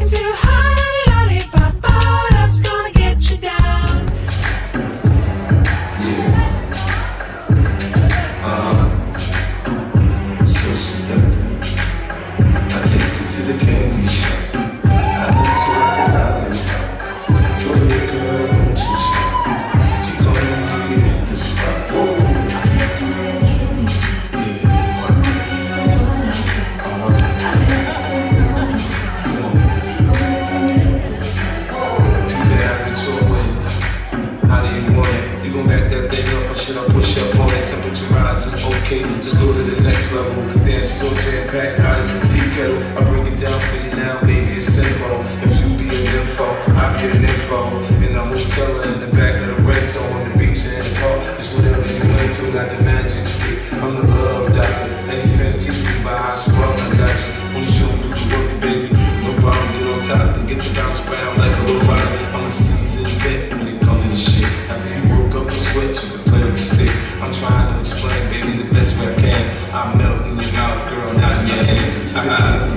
too high, lollipop, oh, that's gonna get you down. Yeah. So seductive. I take you to the candy shop. I let you up the lollipop. Go ahead, girl, don't you stop. Keep going until you hit the spot. Whoa. I'll take you to the candy shop. Yeah. One more taste of what I got. I'll never spend all you got. Come on. Go until you hit the spot. You can have it your way. How do you want it? You gon' back that thing up or should I push up on it? Temperature rising, okay, let's go to the next level. Dance floor jam-packed, hot as a tea kettle. I break it down for you now, baby, it's simple. If you be an info, I'll be an info. In the hotel or in the back of the rental, on the beach or in the park, it's whatever you into, like a magic stick. I'm the love doctor. Any fans teach me about how I spark, I got you. Wanna show you can work it, baby. No problem, get on top, then get to bounce around like a little rider. I'm a seasoned vet when it comes to the shit. After you woke up and sweat, you can play with the stick. I'm trying to explain, baby, the best way I can. I'm melting your mouth, girl, not in your hand.